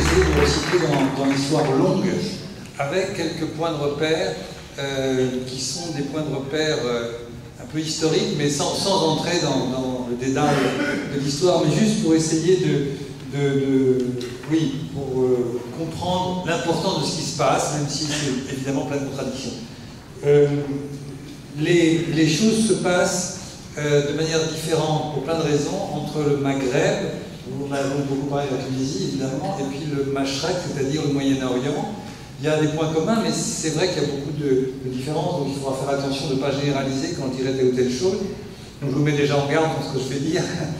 essayer de resituer dans l'histoire longue, avec quelques points de repère qui sont des points de repère un peu historiques, mais sans entrer dans le dédale de l'histoire, mais juste pour essayer pour comprendre l'importance de ce qui se passe, même si c'est évidemment plein de contradictions. Les choses se passent de manière différente pour plein de raisons entre le Maghreb, où on a donc beaucoup parlé de la Tunisie évidemment, et puis le Mashrek, c'est-à-dire le Moyen-Orient. Il y a des points communs, mais c'est vrai qu'il y a beaucoup de différences, donc il faudra faire attention de ne pas généraliser quand on dirait telle ou telle chose. Donc je vous mets déjà en garde pour ce que je vais dire.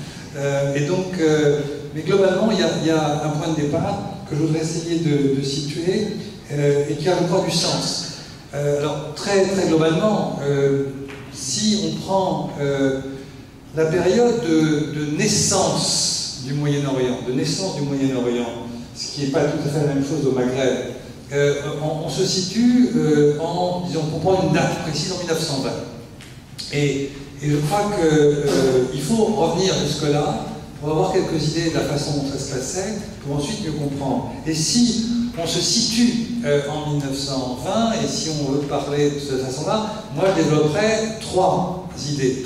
Mais globalement, il y a un point de départ que je voudrais essayer de situer et qui a, je crois, du sens. Alors, très globalement, si on prend la période de naissance du Moyen-Orient, ce qui n'est pas tout à fait la même chose au Maghreb, on se situe disons, pour prendre une date précise, en 1920. Et je crois qu'il faut revenir jusque-là pour avoir quelques idées de la façon dont ça se passait, pour ensuite mieux comprendre. Et si on se situe en 1920, et si on veut parler de cette façon-là, moi je développerai trois idées,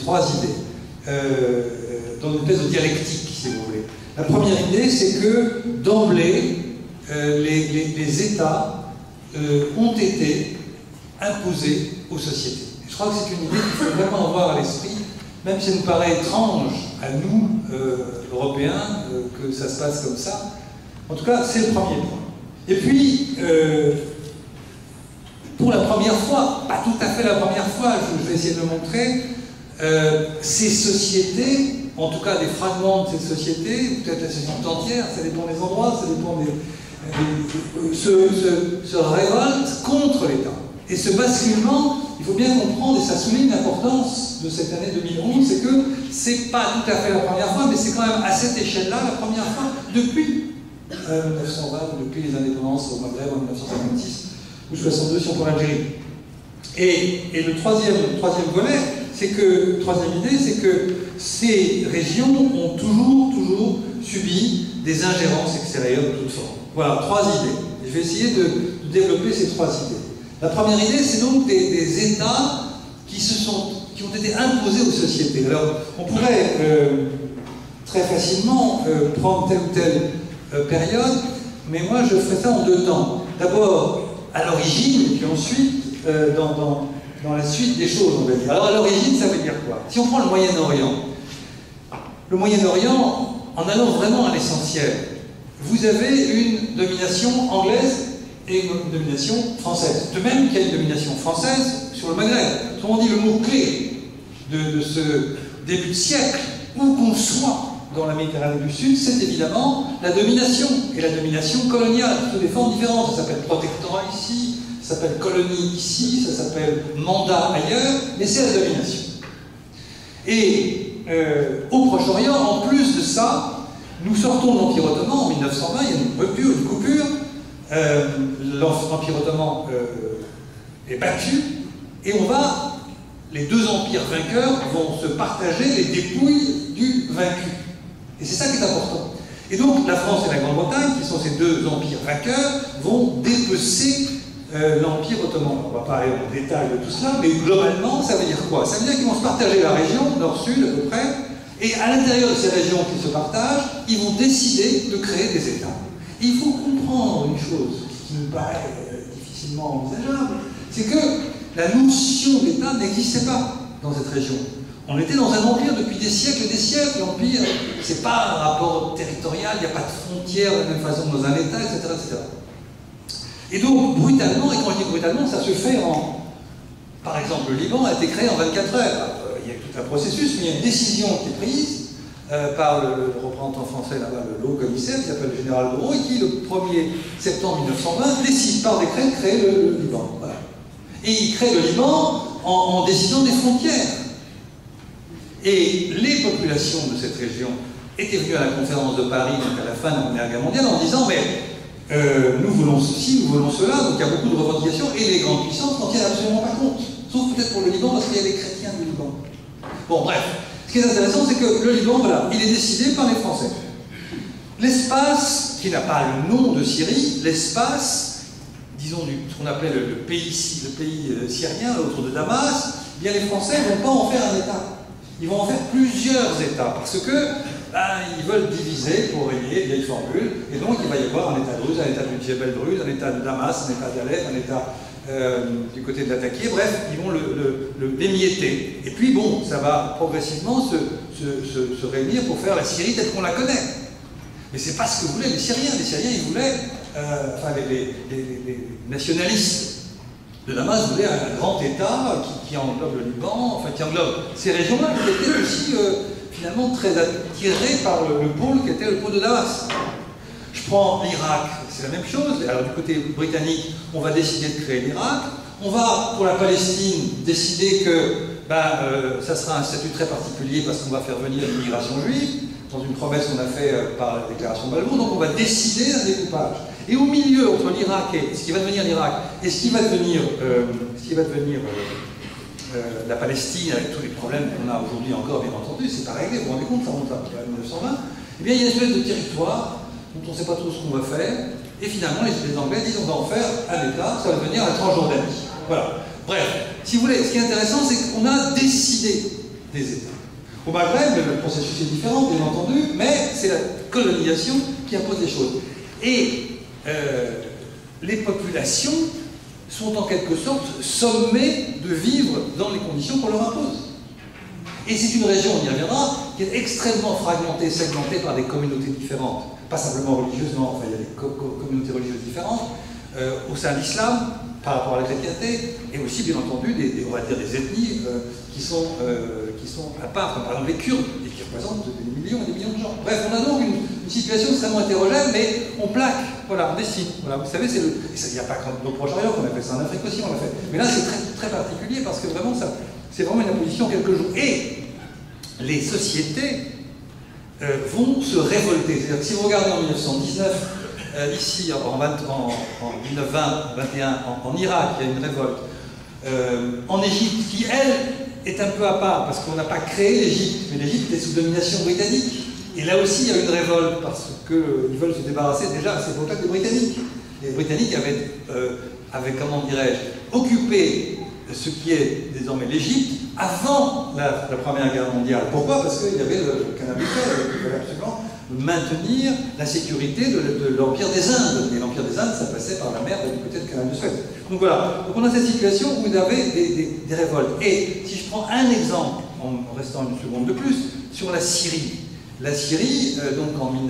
dans une espèce de dialectique, si vous voulez. La première idée, c'est que d'emblée, les États ont été imposés aux sociétés. Je crois que c'est une idée qu'il faut vraiment avoir à l'esprit, même si ça nous paraît étrange à nous, Européens, que ça se passe comme ça. En tout cas, c'est le premier point. Et puis, pour la première fois, pas tout à fait la première fois, je vais essayer de le montrer, ces sociétés, en tout cas des fragments de ces sociétés, peut-être la société entière, ça dépend des endroits, ça dépend se révoltent contre l'État. Et ce basculement, il faut bien comprendre, et ça souligne l'importance de cette année 2011, c'est que c'est pas tout à fait la première fois, mais c'est quand même à cette échelle-là la première fois depuis 1920, depuis les indépendances au Maghreb en 1956 ou 62 si on prend l'Algérie. Et le troisième volet, troisième idée, c'est que ces régions ont toujours subi des ingérences extérieures de toutes formes. Voilà, trois idées. Je vais essayer de développer ces trois idées. La première idée, c'est donc des États qui ont été imposés aux sociétés. Alors, on pourrait très facilement prendre telle ou telle période, mais moi je ferai ça en deux temps. D'abord à l'origine, et puis ensuite dans la suite des choses, on va dire. Alors à l'origine, ça veut dire quoi? Si on prend le Moyen-Orient, en allant vraiment à l'essentiel, vous avez une domination anglaise et une domination française. De même qu'il y a une domination française sur le Maghreb. Autrement dit, le mot-clé de ce début de siècle, où qu'on soit dans la Méditerranée du Sud, c'est évidemment la domination, et la domination coloniale, sous des formes différentes. Ça s'appelle protectorat ici, ça s'appelle colonie ici, ça s'appelle mandat ailleurs, mais c'est la domination. Et au Proche-Orient, en plus de ça, nous sortons de l'Empire ottoman en 1920, il y a une rupture, une coupure, l'Empire ottoman est battu, et les deux empires vainqueurs vont se partager les dépouilles du vaincu. Et c'est ça qui est important. Et donc la France et la Grande-Bretagne, qui sont ces deux empires vainqueurs, vont dépecer l'Empire ottoman. On ne va pas aller en détail de tout cela, mais globalement, ça veut dire quoi? Ça veut dire qu'ils vont se partager la région, nord-sud à peu près, et à l'intérieur de ces régions qui se partagent, ils vont décider de créer des États. Et il faut comprendre une chose qui nous paraît difficilement envisageable, c'est que la notion d'État n'existait pas dans cette région. On était dans un empire depuis des siècles et des siècles. L'empire, c'est pas un rapport territorial, il n'y a pas de frontières de la même façon dans un État, etc., etc. Et donc, brutalement, et quand je dis brutalement, ça se fait Par exemple, le Liban a été créé en 24 heures. Il y a tout un processus, mais il y a une décision qui est prise par le représentant français là-bas, le haut commissaire, qui s'appelle le général Gouraud, et qui, le 1er septembre 1920, décide par décret de créer le Liban. Voilà. Et il crée le Liban en décidant des frontières. Et les populations de cette région étaient venues à la conférence de Paris, donc à la fin de la Première Guerre mondiale, en disant mais nous voulons ceci, nous voulons cela, donc il y a beaucoup de revendications, et les grandes puissances n'en tiennent absolument pas compte. Sauf peut-être pour le Liban, parce qu'il y a les chrétiens du Liban. Bon, bref. Ce qui est intéressant, c'est que le Liban, voilà, il est décidé par les Français. L'espace, qui n'a pas le nom de Syrie, l'espace, disons, ce qu'on appelait le pays syrien, autour de Damas, eh bien les Français ne vont pas en faire un État. Ils vont en faire plusieurs États, parce que ils veulent diviser pour régner, vieille formule, et donc il va y avoir un État druze, un État du Djebel druze, un État de Damas, un État d'Alep, un État du côté de Latakia, bref, ils vont l'émietter. Et puis bon, ça va progressivement se réunir pour faire la Syrie telle qu'on la connaît. Mais c'est pas ce que voulaient les Syriens. Les Syriens, ils voulaient, enfin les nationalistes de Damas voulaient un grand État qui englobe le Liban, enfin qui englobe ces régions-là, qui étaient aussi finalement très attirées par le pôle qui était le pôle de Damas. Je prends l'Irak, c'est la même chose. Alors du côté britannique, on va décider de créer l'Irak. On va, pour la Palestine, décider que ça sera un statut très particulier parce qu'on va faire venir l'immigration juive, dans une promesse qu'on a faite par la déclaration de Balfour. Donc on va décider un découpage. Et au milieu, entre l'Irak et ce qui va devenir l'Irak, et ce qui va devenir, la Palestine, avec tous les problèmes qu'on a aujourd'hui encore, bien entendu, c'est pas réglé, vous vous rendez compte, ça remonte à 1920, eh bien il y a une espèce de territoire dont on ne sait pas trop ce qu'on va faire, et finalement les Anglais disent on va en faire un État, ça va devenir la Transjordanie. Voilà. Bref, si vous voulez, ce qui est intéressant, c'est qu'on a décidé des États. Au Maghreb, le processus est différent, bien entendu, mais c'est la colonisation qui impose les choses. Et les populations sont en quelque sorte sommées de vivre dans les conditions qu'on leur impose. Et c'est une région, on y reviendra, qui est extrêmement fragmentée, segmentée par des communautés différentes. Pas simplement religieusement, enfin il y a des communautés religieuses différentes, au sein de l'islam, par rapport à la chrétienté, et aussi bien entendu on va dire des ethnies qui sont à part, comme par exemple les Kurdes, et qui représentent des millions et des millions de gens. Bref, on a donc une situation extrêmement hétérogène, mais on plaque, voilà, on dessine. Voilà, vous savez, il n'y a pas que au Proche-Orient qu'on a fait ça, en Afrique aussi on l'a fait. Mais là c'est très, très particulier parce que vraiment c'est vraiment une imposition quelques jours. Et les sociétés vont se révolter. C'est-à-dire que si vous regardez en 1919, ici en 1920-21, en Irak, il y a une révolte. En Égypte, qui elle est un peu à part, parce qu'on n'a pas créé l'Égypte, mais l'Égypte est sous domination britannique. Et là aussi, il y a une révolte, parce qu'ils veulent se débarrasser déjà à cette époque des Britanniques. Les Britanniques avaient comment dirais-je, occupé ce qui est désormais l'Égypte avant la Première Guerre mondiale. Pourquoi? Parce qu'il y avait le canal de Suez, il fallait absolument maintenir la sécurité de l'Empire des Indes. Et l'Empire des Indes, ça passait par la mer du côté du canal de Suez. Donc voilà, donc on a cette situation où il y avait des révoltes. Et si je prends un exemple, en restant une seconde de plus, sur la Syrie. La Syrie, donc en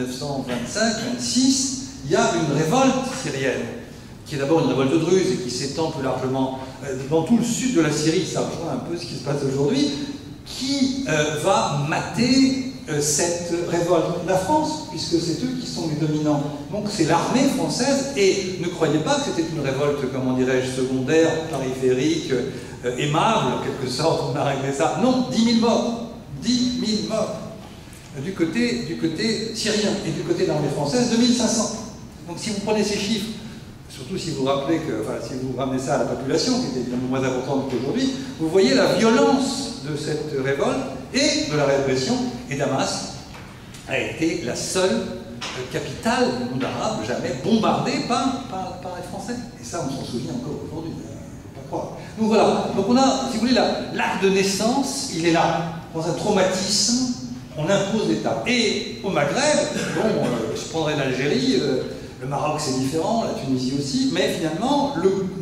1925-26, il y a une révolte syrienne, qui est d'abord une révolte druze et qui s'étend plus largement dans tout le sud de la Syrie, ça rejoint un peu ce qui se passe aujourd'hui, qui va mater cette révolte. La France, puisque c'est eux qui sont les dominants. Donc c'est l'armée française, et ne croyez pas que c'était une révolte, comment dirais-je, secondaire, périphérique, aimable, en quelque sorte, on a réglé ça. Non, 10 000 morts. 10 000 morts. Du côté syrien, et du côté de l'armée française, 2500. Donc si vous prenez ces chiffres, surtout si vous rappelez que, enfin, si vous ramenez ça à la population, qui était évidemment moins importante qu'aujourd'hui, vous voyez la violence de cette révolte et de la répression. Et Damas a été la seule capitale du monde arabe jamais bombardée par les Français. Et ça, on s'en souvient encore aujourd'hui, il ne faut pas croire. Donc voilà, donc on a, si vous voulez, l'arc de naissance, il est là. Dans un traumatisme, on impose l'État. Et au Maghreb, bon, je prendrai l'Algérie, le Maroc c'est différent, la Tunisie aussi, mais finalement,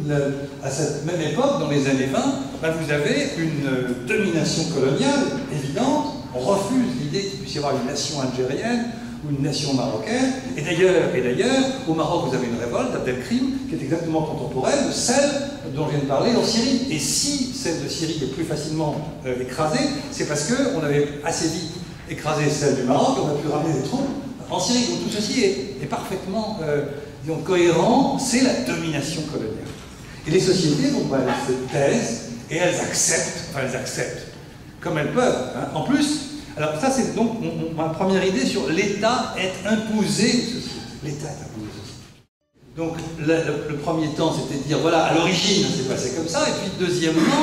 à cette même époque, dans les années 20, vous avez une domination coloniale évidente. On refuse l'idée qu'il puisse y avoir une nation algérienne ou une nation marocaine. Et d'ailleurs, au Maroc, vous avez une révolte, Abdelkrim, qui est exactement contemporaine de celle dont je viens de parler en Syrie. Et si celle de Syrie est plus facilement écrasée, c'est parce qu'on avait assez vite écrasé celle du Maroc, on a pu ramener des troupes en Syrie. Donc tout ceci est parfaitement disons, cohérent, c'est la domination coloniale. Et les sociétés, donc, elles se taisent et elles acceptent, comme elles peuvent. Hein. En plus, alors ça c'est donc ma première idée sur l'État est imposé aux sociétés. L'État est imposé aux sociétés. Donc le premier temps c'était de dire voilà, à l'origine c'est passé comme ça, et puis deuxièmement,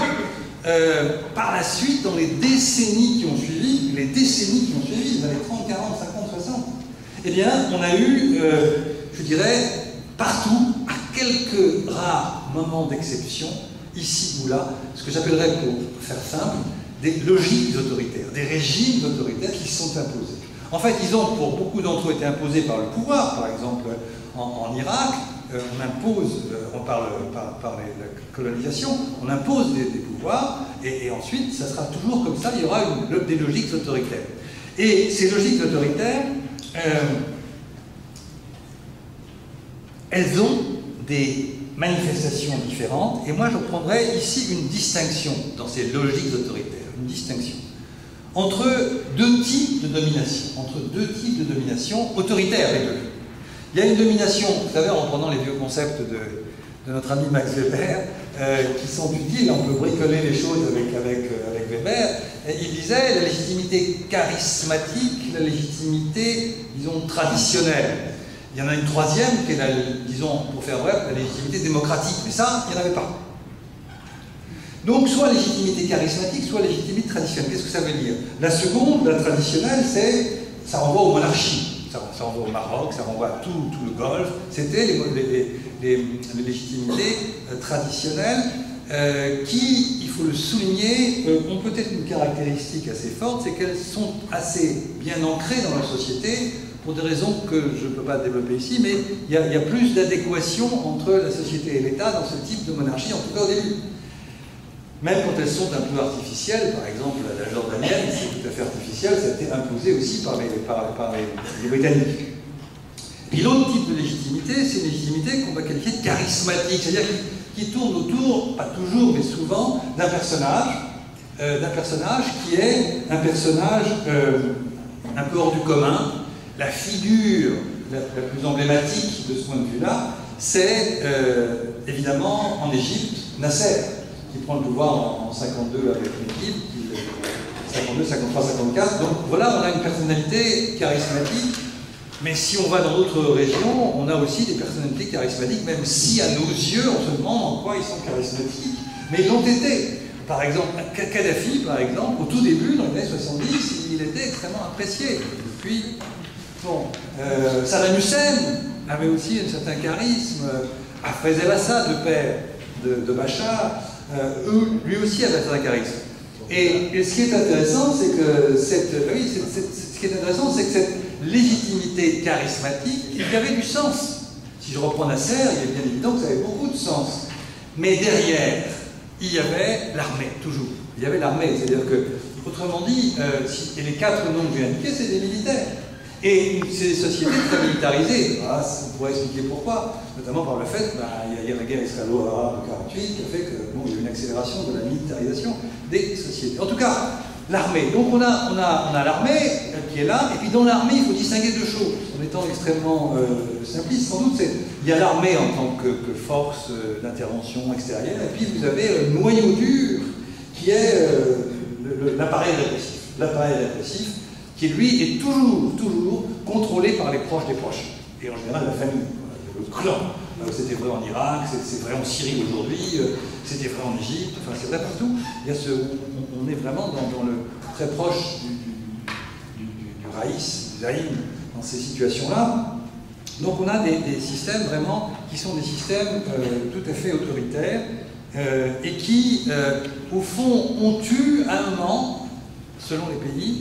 par la suite, dans les décennies qui ont suivi, les années 30, 40, 50, 60, Eh bien, on a eu, je dirais, partout, à quelques rares moments d'exception, ici ou là, ce que j'appellerais, pour faire simple, des logiques autoritaires, des régimes autoritaires qui se sont imposés. En fait, ils ont, pour beaucoup d'entre eux, été imposés par le pouvoir. Par exemple, en Irak, on impose, on parle par la colonisation, on impose des pouvoirs, et ensuite, ça sera toujours comme ça, il y aura des logiques autoritaires. Et ces logiques autoritaires, elles ont des manifestations différentes, et moi je prendrais ici une distinction dans ces logiques autoritaires, une distinction entre deux types de domination, autoritaires les deux. Il y a une domination, vous savez, en reprenant les vieux concepts de notre ami Max Weber, qui sont utiles, on peut bricoler les choses avec Weber. Il disait la légitimité charismatique, la légitimité, disons, traditionnelle. Il y en a une troisième qui est, disons, pour faire bref, la légitimité démocratique. Mais ça, il n'y en avait pas. Donc, soit légitimité charismatique, soit légitimité traditionnelle. Qu'est-ce que ça veut dire? La seconde, la traditionnelle, ça renvoie aux monarchies. Ça renvoie au Maroc, ça renvoie à tout le Golfe. C'était les légitimités traditionnelles qui, il faut le souligner, ont peut-être une caractéristique assez forte, c'est qu'elles sont assez bien ancrées dans la société, pour des raisons que je ne peux pas développer ici, mais il y a plus d'adéquation entre la société et l'État dans ce type de monarchie, en tout cas au début. Même quand elles sont un peu artificielles, par exemple la jordanienne, c'est tout à fait artificiel, ça a été imposé aussi par les Britanniques. Puis l'autre type de légitimité, c'est une légitimité qu'on va qualifier de charismatique, c'est-à-dire qui tourne autour, pas toujours, mais souvent, d'un personnage qui est un personnage un peu hors du commun. La figure la plus emblématique de ce point de vue-là, c'est évidemment en Égypte, Nasser, qui prend le pouvoir en 52 avec une équipe, 52, 53, 54. Donc voilà, on a une personnalité charismatique, mais si on va dans d'autres régions, on a aussi des personnalités charismatiques, même si à nos yeux, on se demande en quoi ils sont charismatiques, mais ils l'ont été. Par exemple, Kadhafi, par exemple, au tout début, dans les années 70, il était extrêmement apprécié. Puis, bon, Saddam Hussein avait aussi un certain charisme. Hafez el-Assad, le père de Bachar, lui aussi avait un certain charisme. Et ce qui est intéressant, c'est que cette légitimité charismatique, il y avait du sens. Si je reprends Nasser, il est bien évident que ça avait beaucoup de sens. Mais derrière, il y avait l'armée, toujours. Il y avait l'armée, c'est-à-dire que, autrement dit, et les quatre noms que j'ai indiqués, c'est des militaires. Et c'est des sociétés très militarisées. Voilà, on pourrait expliquer pourquoi, notamment par le fait qu'il y a la guerre israélo-arabe de 1948 qui a fait que, bon, il y a eu une accélération de la militarisation des sociétés. En tout cas, l'armée. Donc on a l'armée qui est là, et puis dans l'armée, il faut distinguer deux choses. En étant extrêmement simpliste, sans doute, il y a l'armée en tant que force d'intervention extérieure, et puis vous avez le noyau dur qui est l'appareil répressif. L'appareil répressif qui, lui, est toujours contrôlé par les proches des proches, et en général la famille, le clan. C'était vrai en Irak, c'est vrai en Syrie aujourd'hui, c'était vrai en Égypte, enfin c'est vrai partout. Il y a on est vraiment dans le très proche du raïs, du zaïm, dans ces situations-là. Donc on a des systèmes vraiment qui sont des systèmes tout à fait autoritaires et qui, au fond, ont eu à un moment, selon les pays,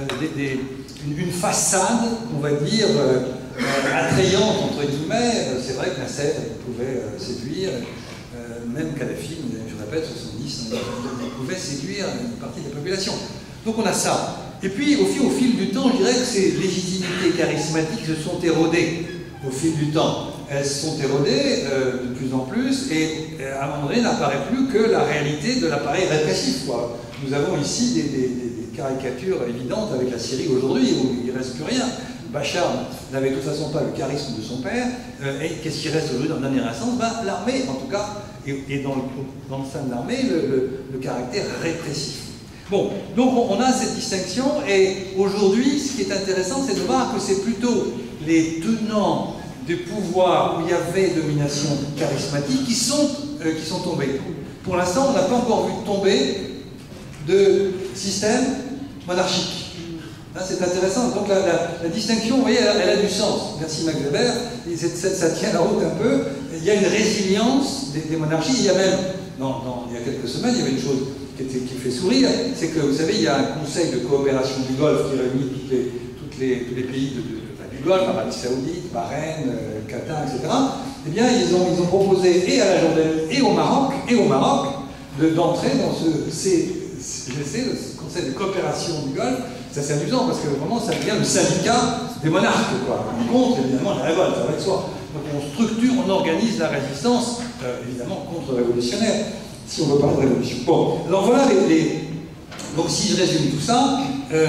une façade, on va dire, attrayante, entre guillemets. C'est vrai que Nasser pouvait séduire, même Kadhafi, je répète, 70, il pouvait séduire une partie de la population. Donc on a ça. Et puis, au fil du temps, je dirais que ces légitimités charismatiques se sont érodées au fil du temps. Elles se sont érodées de plus en plus, et à un moment donné, n'apparaît plus que la réalité de l'appareil répressif, quoi. Nous avons ici des caricatures évidentes avec la Syrie aujourd'hui, où il ne reste plus rien. Bachar n'avait de toute façon pas le charisme de son père, et qu'est-ce qui reste aujourd'hui dans la dernière instance? L'armée, en tout cas, et dans le sein de l'armée, le caractère répressif. Bon, donc on a cette distinction, et aujourd'hui, ce qui est intéressant, c'est de voir que c'est plutôt les tenants des pouvoirs où il y avait domination charismatique qui sont tombés. Pour l'instant, on n'a pas encore vu tomber de système monarchique. Hein, c'est intéressant. Donc la distinction, vous voyez, elle a du sens. Merci Max Weber. Ça tient la route un peu. Il y a une résilience des monarchies. Il y a même, il y a quelques semaines, il y avait une chose qui fait sourire, c'est que vous savez, il y a un conseil de coopération du Golfe qui réunit tous les pays du Golfe, l'Arabie Saoudite, Bahreïn, Qatar, etc. Eh bien, ils ont proposé et à la Jordanie et au Maroc d'entrer dans le conseil de coopération du Golfe. C'est assez amusant parce que vraiment ça devient le syndicat des monarques, quoi. On compte évidemment la révolte, ça va de soi. Donc on structure, on organise la résistance, évidemment contre-révolutionnaire, si on veut parler de révolution. Bon, alors voilà donc si je résume tout ça,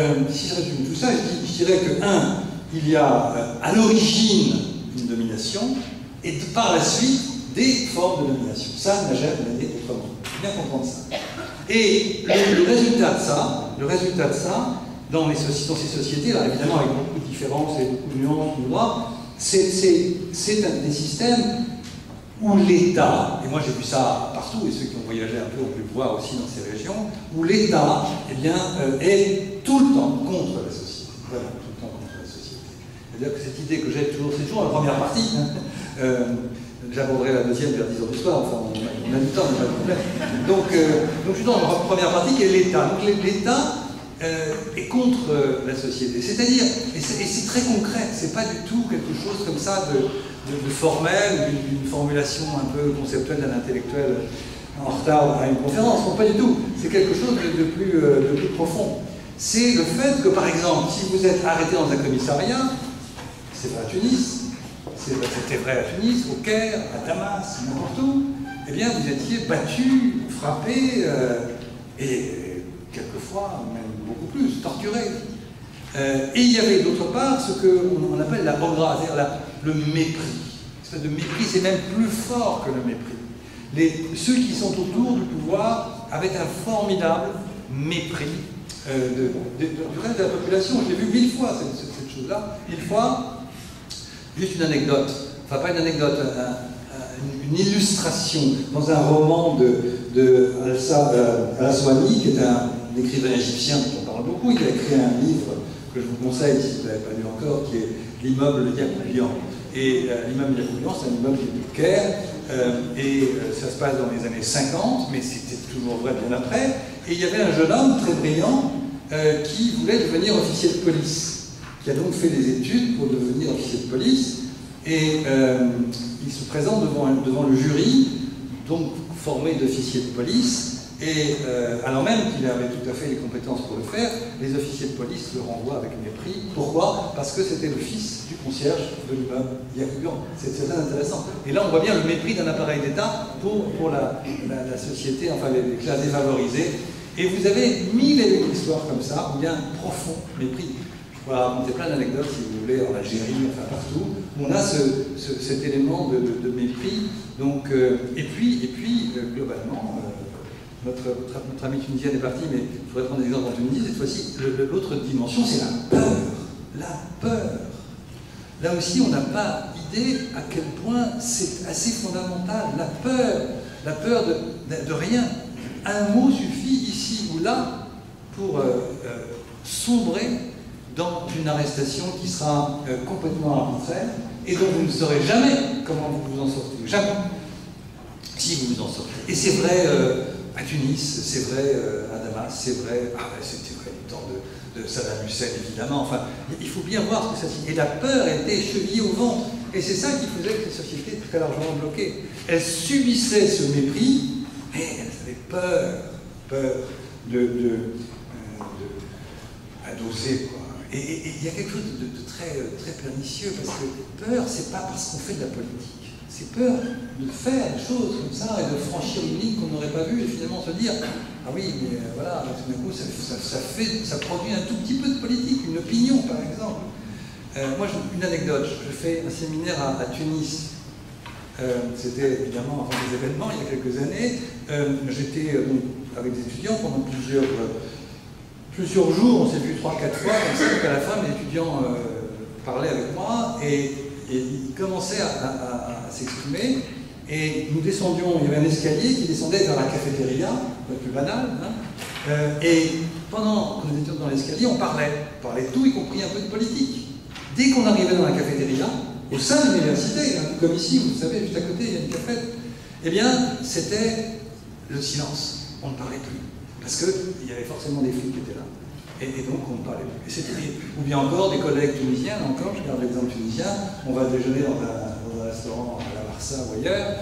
je dirais que, il y a à l'origine une domination, et par la suite des formes de domination. Ça n'a jamais été autrement. Il faut bien comprendre ça. Et le résultat de ça, dans ces sociétés, là, évidemment avec beaucoup de différences et beaucoup de nuances, c'est des systèmes où l'État, et moi j'ai vu ça partout, et ceux qui ont voyagé un peu ont pu le voir aussi dans ces régions, où l'État est tout le temps contre la société. Vraiment, tout le temps contre la société. C'est-à-dire que cette idée que j'ai toujours, c'est toujours la première partie, j'aborderai la deuxième vers 10 heures du soir, enfin on a du temps, mais pas de problème. Donc je suis dans la première partie qui est l'État. Donc l'État est contre la société. C'est-à-dire, et c'est très concret, c'est pas du tout quelque chose comme ça de formel, d'une formulation un peu conceptuelle d'un intellectuel en retard à une conférence. Non, pas du tout. C'est quelque chose de plus profond. C'est le fait que, par exemple, si vous êtes arrêté dans un commissariat, c'est vrai à Tunis, c'était vrai à Tunis, au Caire, à Damas, n'importe où, eh bien, vous étiez battu, frappé, et quelquefois, même beaucoup plus, torturé. Et il y avait d'autre part ce qu'on appelle la bogra, c'est-à-dire le mépris. Une espèce de mépris, c'est même plus fort que le mépris. Ceux qui sont autour du pouvoir avaient un formidable mépris du reste de la population. Je l'ai vu 1000 fois, cette chose-là. 1000 fois. Juste une anecdote, enfin pas une anecdote, une illustration dans un roman de Al-Aswani, qui est un écrivain égyptien dont on parle beaucoup. Il a écrit un livre que je vous conseille si vous ne l'avez pas lu encore, qui est L'immeuble Yacoubian. Et l'immeuble Yacoubian, c'est un immeuble qui est du Caire, et ça se passe dans les années 50, mais c'était toujours vrai bien après. Et il y avait un jeune homme très brillant qui voulait devenir officier de police, qui a donc fait des études pour devenir officier de police, et il se présente devant le jury, donc formé d'officiers de police, et alors même qu'il avait tout à fait les compétences pour le faire, les officiers de police le renvoient avec mépris. Pourquoi? Parce que c'était le fils du concierge de l'immeuble Yacoubian. C'est très intéressant. Et là, on voit bien le mépris d'un appareil d'État pour la société, enfin les classes défavorisées. Et vous avez 1000 et une histoires comme ça, où il y a un profond mépris. Je pourrais raconter plein d'anecdotes, si vous voulez, en Algérie, enfin partout, où on a cet élément de mépris. Donc, et puis globalement, notre ami tunisien est parti, mais je voudrais prendre des exemples en Tunisie. Cette fois-ci, l'autre dimension, c'est la peur. La peur. Là aussi, on n'a pas idée à quel point c'est assez fondamental. La peur de rien. Un mot suffit ici ou là pour sombrer dans une arrestation qui sera complètement arbitraire et dont vous ne saurez jamais comment vous vous en sortez. Jamais. Si vous vous en sortez. Et c'est vrai à Tunis, c'est vrai à Damas, c'est vrai, c'était vrai du temps de Saddam Hussein, évidemment. Enfin, il faut bien voir ce que ça signifie. Et la peur était chevillée au ventre. Et c'est ça qui faisait que les sociétés étaient très largement bloquées. Elles subissaient ce mépris, mais elles avaient peur d'oser, quoi. Et il y a quelque chose de très pernicieux, parce que peur, c'est pas parce qu'on fait de la politique. C'est peur de faire des choses comme ça et de franchir une ligne qu'on n'aurait pas vue et finalement se dire ah oui, mais voilà, tout d'un coup, ça produit un tout petit peu de politique, une opinion par exemple. Moi, une anecdote, je fais un séminaire à Tunis. C'était évidemment avant les événements, il y a quelques années. J'étais avec des étudiants pendant plusieurs jours, on s'est vu 3-4 fois, comme ça, qu'à la fin, les étudiants parlaient avec moi et ils commençaient à s'exprimer. Et nous descendions, il y avait un escalier qui descendait vers la cafétéria, le plus banal, hein, et pendant que nous étions dans l'escalier, on parlait de tout, y compris un peu de politique. Dès qu'on arrivait dans la cafétéria, au sein de l'université, comme ici, vous savez, juste à côté, il y a une cafette, eh bien, c'était le silence. On ne parlait plus. Parce qu'il y avait forcément des flics qui étaient là. Et donc, on ne parlait plus. Ou bien encore, des collègues tunisiens, encore, je garde l'exemple tunisien, on va déjeuner dans un restaurant à la Marsa ou ailleurs,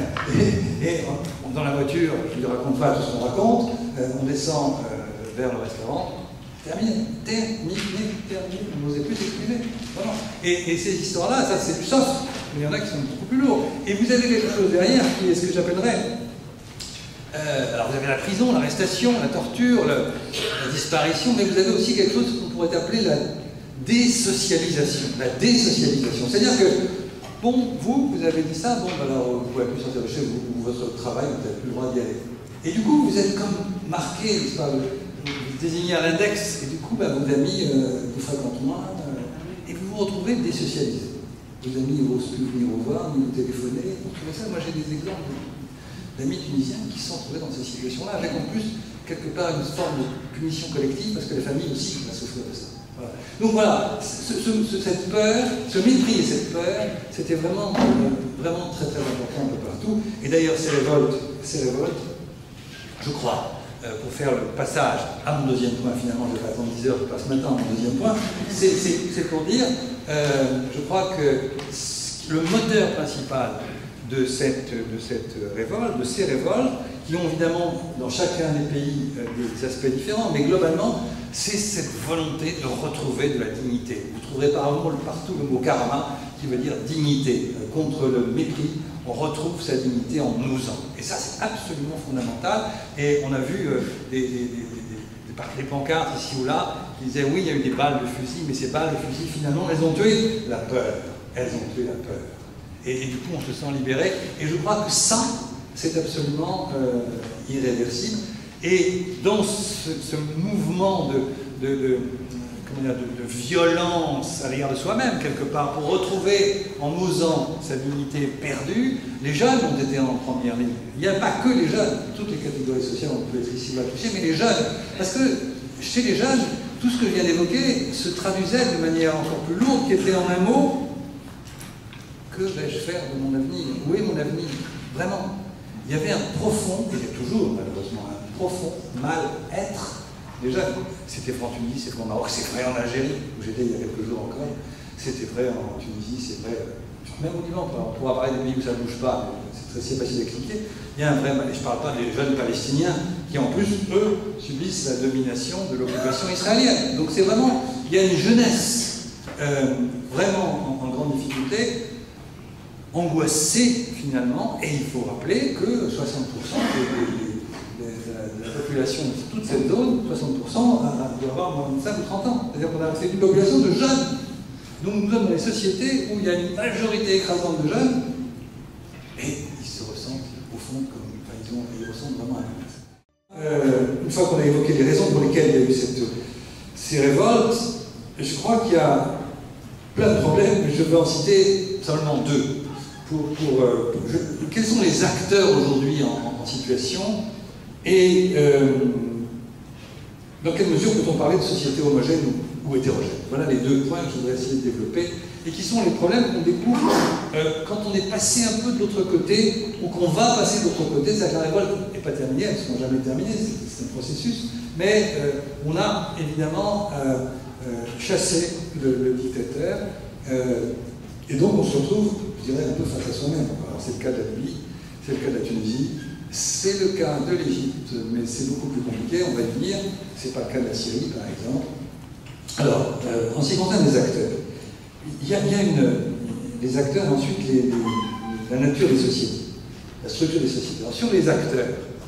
et dans la voiture, je ne lui raconte pas tout ce qu'on raconte, on descend vers le restaurant, terminé, on n'osait plus s'exprimer. Voilà. Et ces histoires-là, ça c'est du soft, mais il y en a qui sont beaucoup plus lourds. Et vous avez quelque chose derrière qui est ce que j'appellerais. Alors vous avez la prison, l'arrestation, la torture, la disparition, mais vous avez aussi quelque chose qu'on pourrait appeler la désocialisation. La désocialisation. C'est-à-dire que, bon, vous avez dit ça, bon, alors vous ne pouvez plus sortir de chez vous, ou votre travail, vous n'avez plus le droit d'y aller. Et du coup, vous êtes comme marqué, n'est-ce pas, vous désignez à l'index, et du coup, vos amis vous fréquentent moins, et vous vous retrouvez désocialisé. Vos amis n'osent plus venir vous voir, ni vous téléphoner. Vous trouvez ça? Moi, j'ai des exemples d'amis tunisiens qui se sont retrouvés dans ces situations-là, avec en plus, quelque part, une forme de punition collective, parce que la famille aussi va souffrir de ça. Voilà. Donc voilà, cette peur, ce mépris et cette peur, c'était vraiment, vraiment très très important un peu partout. Et d'ailleurs, ces révoltes, je crois, pour faire le passage à mon deuxième point, finalement, je vais pas attendre 10 heures, je passe maintenant à mon deuxième point, c'est pour dire, je crois que le moteur principal de cette révolte, de ces révoltes, qui ont évidemment dans chacun des pays des aspects différents, mais globalement, c'est cette volonté de retrouver de la dignité. Vous trouverez partout le mot karma, qui veut dire dignité. Contre le mépris, on retrouve sa dignité en osant. Et ça, c'est absolument fondamental. Et on a vu des pancartes ici ou là qui disaient oui, il y a eu des balles de fusil, mais ces balles de fusil, finalement, elles ont tué la peur. Elles ont tué la peur. Et du coup, on se sent libéré. Et je crois que ça, c'est absolument irréversible. Et dans ce mouvement de violence à l'égard de soi-même, quelque part, pour retrouver, en osant sa dignité perdue, les jeunes ont été en première ligne. Il n'y a pas que les jeunes, toutes les catégories sociales, on peut être ici ou là toucher, mais les jeunes. Parce que chez les jeunes, tout ce que je viens d'évoquer se traduisait de manière encore plus lourde, qui était en un mot. Que vais-je faire de mon avenir? Où est mon avenir? Vraiment. Il y avait un profond, et il y a toujours malheureusement un profond mal-être des jeunes. C'était vrai en Tunisie, c'est vrai au Maroc, c'est vrai en Algérie, où j'étais il y a quelques jours encore. C'était vrai en Tunisie, c'est vrai même au Liban. On pourra parler des pays où ça ne bouge pas, mais c'est très facile d'expliquer. Il y a un vrai mal, et je ne parle pas des jeunes palestiniens qui en plus, eux, subissent la domination de l'occupation israélienne. Donc c'est vraiment, il y a une jeunesse vraiment en grande difficulté, angoissée finalement, et il faut rappeler que 60% de la population de toute cette zone, 60% doit avoir moins de 5 ou 30 ans. C'est-à-dire qu'on a fait une population de jeunes. Donc nous sommes dans des sociétés où il y a une majorité écrasante de jeunes, et ils se ressentent au fond comme, ils ressentent vraiment un malaise. Une fois qu'on a évoqué les raisons pour lesquelles il y a eu ces révoltes, je crois qu'il y a plein de problèmes, mais je vais en citer seulement deux. Quels sont les acteurs aujourd'hui en situation et dans quelle mesure peut-on parler de société homogène ou hétérogène? Voilà les deux points que je voudrais essayer de développer et qui sont les problèmes qu'on découvre quand on est passé un peu de l'autre côté ou qu'on va passer de l'autre côté. C'est-à-dire que la révolte n'est pas terminée, elles ne sont jamais terminées, c'est un processus, mais on a évidemment chassé le dictateur et donc on se retrouve, je dirais, un peu face à soi-même. Alors c'est le cas de la Libye, c'est le cas de la Tunisie, c'est le cas de l'Égypte, mais c'est beaucoup plus compliqué, on va y venir. C'est pas le cas de la Syrie, par exemple. Alors, en ce qui concerne les acteurs, il y a les acteurs et ensuite la nature des sociétés, la structure des sociétés. Alors sur les acteurs,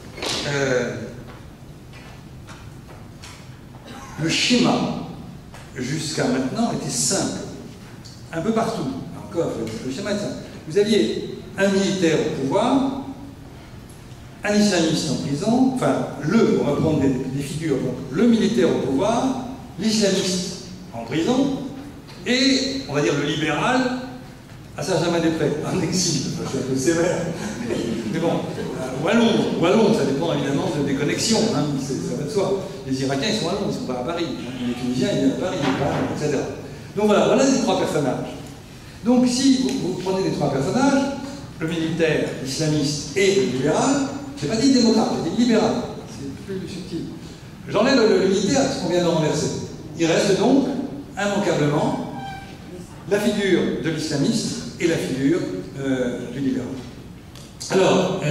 le schéma jusqu'à maintenant était simple, un peu partout. Encore, le schéma est simple. Vous aviez un militaire au pouvoir, un islamiste en prison, enfin, on va prendre des figures, donc le militaire au pouvoir, l'islamiste en prison, et, on va dire, le libéral à Saint-Germain-des-Prés, en exil, je suis un peu sévère, mais bon, ou à Londres, ça dépend évidemment des connexions, hein, ça va de soi. Les Irakiens, ils sont à Londres, ils ne sont pas à Paris. Les Tunisiens, ils viennent à Paris, etc. Donc voilà les trois personnages. Donc si vous prenez les trois personnages, le militaire, l'islamiste et le libéral, je n'ai pas dit démocrate, j'ai dit libéral, c'est plus subtil. J'enlève le militaire, parce qu'on vient de renverser. Il reste donc, immanquablement, la figure de l'islamiste et la figure du libéral. Alors,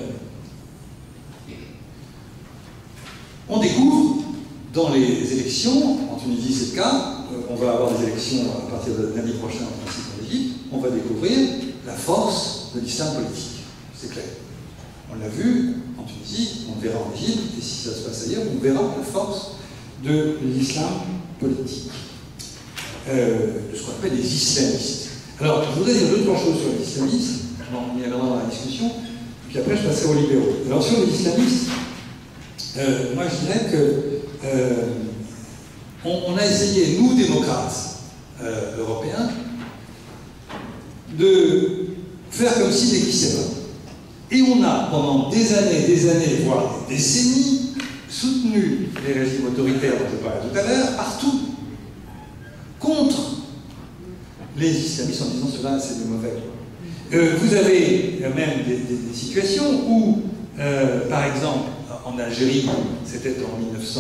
on découvre dans les élections, en Tunisie c'est le cas, on va avoir des élections à partir de lundi prochain en principe en Égypte, on va découvrir la force de l'islam politique, c'est clair. On l'a vu en Tunisie, on le verra en Égypte, et si ça se passe ailleurs, on verra la force de l'islam politique, de ce qu'on appelle les islamistes. Alors, je voudrais dire deux, trois choses sur les islamistes, on y reviendra dans la discussion, puis après je passerai aux libéraux. Alors, sur les islamistes, moi je dirais que on a essayé, nous démocrates européens, de faire comme s'ils n'existaient pas. Et on a, pendant des années, voire des décennies, soutenu les régimes autoritaires dont je parlais tout à l'heure, partout, contre les islamistes en disant cela c'est des mauvais. Vous avez même des situations où, par exemple, en Algérie, c'était en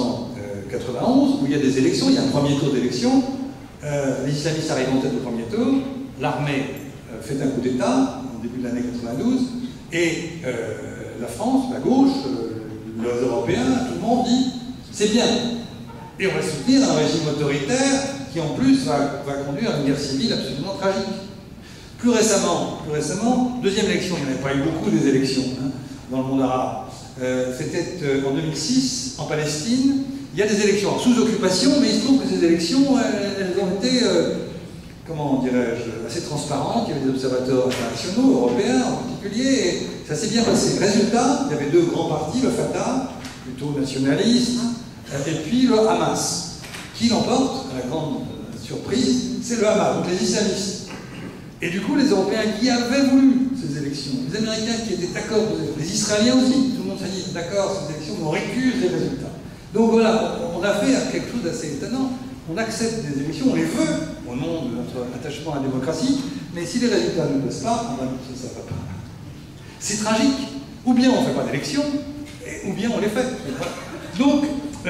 1991, où il y a des élections, il y a un premier tour d'élection, les islamistes arrivent en tête au premier tour, l'armée fait un coup d'État, au début de l'année 92, et la France, la gauche, les Européens, tout le monde dit c'est bien. Et on va soutenir un régime autoritaire qui en plus va conduire à une guerre civile absolument tragique. Plus récemment, deuxième élection, il n'y en avait pas eu beaucoup des élections dans le monde arabe. C'était en 2006, en Palestine. Il y a des élections sous occupation, mais il se trouve que ces élections, elles ont été, comment dirais-je, assez transparentes. Il y avait des observateurs internationaux, européens en particulier, et ça s'est bien passé. Résultat, il y avait deux grands partis, le Fatah, plutôt nationaliste, et puis le Hamas. Qui l'emporte, à la grande surprise, c'est le Hamas, donc les islamistes. Et du coup, les Européens qui avaient voulu ces élections, les Américains qui étaient d'accord, les Israéliens aussi, tout le monde s'est dit d'accord, ces élections, on récuse les résultats. Donc voilà, on a fait quelque chose d'assez étonnant. On accepte des élections, on les veut, au nom de notre attachement à la démocratie, mais si les résultats ne plaisent pas, ça ne va pas. C'est tragique. Ou bien on ne fait pas d'élections, ou bien on les fait. Donc,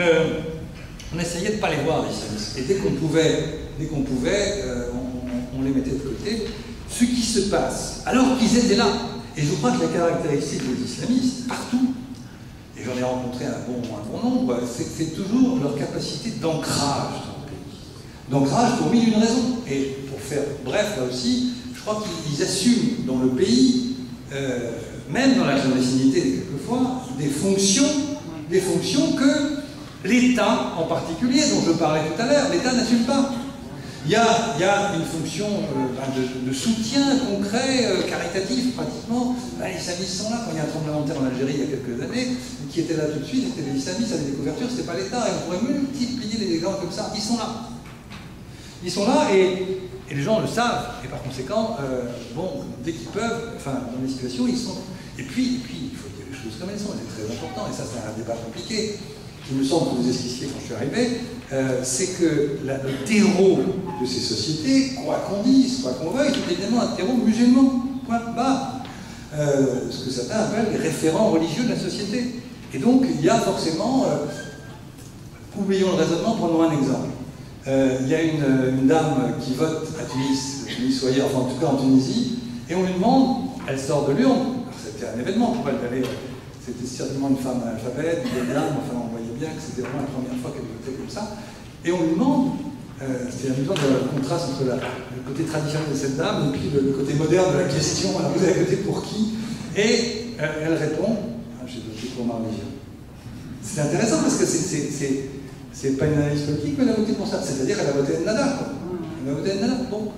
on essayait de ne pas les voir, les islamistes. Et dès qu'on pouvait, on les mettait de côté. Ce qui se passe, alors qu'ils étaient là, et je crois que la caractéristique des islamistes, partout, et j'en ai rencontré un bon nombre, c'est toujours leur capacité d'ancrage dans le pays. D'ancrage pour mille et une raisons. Et pour faire bref, là aussi, je crois qu'ils assument dans le pays, même dans la clandestinité quelquefois, des fonctions que l'État en particulier, dont je parlais tout à l'heure, l'État n'assume pas. Il y a une fonction de soutien concret, caritatif pratiquement. Les islamistes sont là. Quand il y a un tremblement de terre en Algérie il y a quelques années, qui étaient là tout de suite, c'était les islamistes avec des couvertures, c'était pas l'État. Et on pourrait multiplier les exemples comme ça. Ils sont là. Ils sont là et les gens le savent. Et par conséquent, dès qu'ils peuvent, dans les situations, ils sont. Et puis, il faut dire les choses comme elles sont. C'est très important. Et ça, c'est un débat compliqué. Il me semble que vous esquissiez quand je suis arrivé, c'est que le terreau de ces sociétés, quoi qu'on dise, quoi qu'on veuille, c'est évidemment un terreau musulman, point barre. Ce que certains appellent les référents religieux de la société. Et donc, il y a forcément, oublions le raisonnement, prenons un exemple. Il y a une dame qui vote à Tunis ou ailleurs, enfin en tout cas en Tunisie, et on lui demande, elle sort de l'urne, c'était un événement pour elle d'aller. C'était certainement une femme analphabète, une dame, enfin on voyait bien que c'était vraiment la première fois qu'elle votait comme ça. Et on lui demande, c'est amusant de voir le contraste entre le côté traditionnel de cette dame et puis le côté moderne de la question, alors vous avez voté pour qui? Et elle répond, j'ai voté pour ma religion. C'est intéressant parce que c'est pas une analyse politique, mais elle a voté pour ça. C'est-à-dire qu'elle a voté Ennahda, quoi. Elle a voté Ennahda, bon.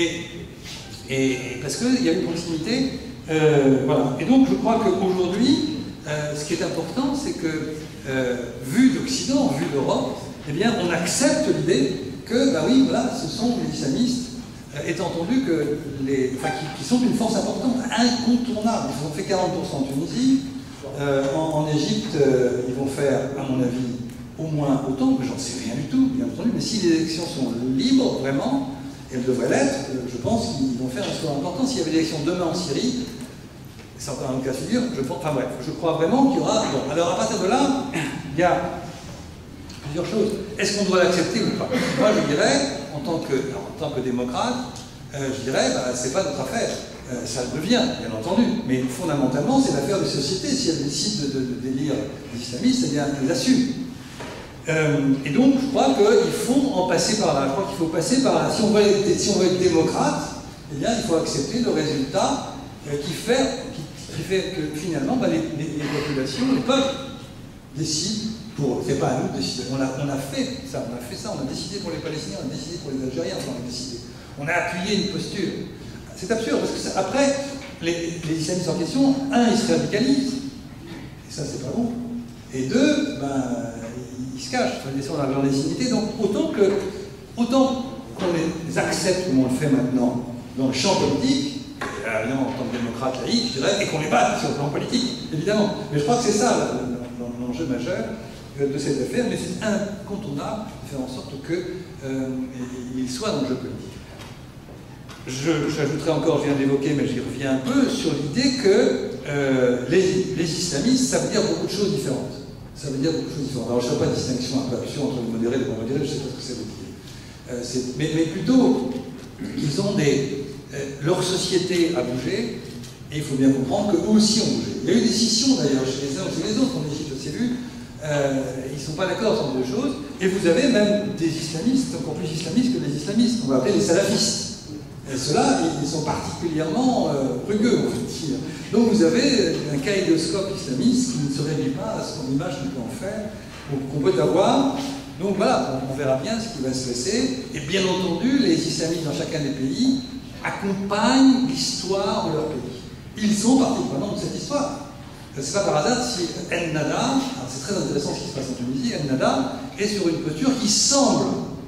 Et parce qu'il y a une proximité, voilà. Et donc je crois qu'aujourd'hui, ce qui est important, c'est que, vu l'Occident, vu l'Europe, eh bien, on accepte l'idée que, bah oui, voilà, ce sont les islamistes étant entendu que qui sont une force importante, incontournable. Ils ont fait 40% en Tunisie. En Égypte, ils vont faire, à mon avis, au moins autant, mais j'en sais rien du tout, bien entendu. Mais si les élections sont libres, vraiment, et elles devraient l'être, je pense qu'ils vont faire un score important. S'il y avait des élections demain en Syrie, c'est encore un cas de figure, je crois vraiment qu'il y aura... Bon, alors à partir de là, il y a plusieurs choses. Est-ce qu'on doit l'accepter ou pas? Moi, je dirais, en tant que démocrate, je dirais, c'est pas notre affaire. Ça le devient, bien entendu, mais fondamentalement, c'est l'affaire des sociétés. Si elles décident d'élire des islamistes, eh bien, elles l'assument. Et donc, je crois qu'il faut en passer par là. Je crois qu'il faut passer par là. Si on veut être démocrate, eh bien, il faut accepter le résultat qui fait que finalement, les populations, les peuples décident pour eux. C'est pas à nous de décider. On a fait ça, on a décidé pour les Palestiniens, on a décidé pour les Algériens, on a décidé. On a appuyé une posture. C'est absurde, parce que après, les islamistes en question, un, ils se radicalisent, et ça, c'est pas bon. Et deux, ils se cachent, ils sont dans la clandestinité. Donc, autant qu'on les accepte comme on le fait maintenant dans le champ politique, et évidemment, en tant que démocrate laïque, je dirais, et qu'on les batte sur le plan politique, évidemment. Mais je crois que c'est ça l'enjeu majeur de cette affaire, mais c'est incontournable de faire en sorte qu'il soit dans le jeu politique. J'ajouterai encore, je viens d'évoquer, mais j'y reviens un peu, sur l'idée que les islamistes, ça veut dire beaucoup de choses différentes. Ça veut dire beaucoup de choses différentes. Alors je ne fais pas de distinction un peu absurde entre les modérés et les non modérés, je ne sais pas ce que ça veut dire. Mais plutôt, ils ont leur société a bougé, et il faut bien comprendre qu'eux aussi ont bougé. Il y a eu des scissions d'ailleurs chez les uns ou chez les autres, en Égypte, c'est vu. Ils ne sont pas d'accord sur deux choses, et vous avez même des islamistes, encore plus islamistes que les islamistes, on va appeler les salafistes. Et ceux-là, ils sont particulièrement rugueux, on peut dire. Donc vous avez un kaléidoscope islamiste qui ne se réduit pas à ce qu'on image qu'on peut en faire, qu'on peut avoir. Donc voilà, on verra bien ce qui va se passer. Et bien entendu, les islamistes dans chacun des pays accompagnent l'histoire de leur pays. Ils sont partie prenante de cette histoire. C'est pas par hasard si Ennahda, c'est très intéressant ce qui se passe en Tunisie, Ennahda est sur une posture qui semble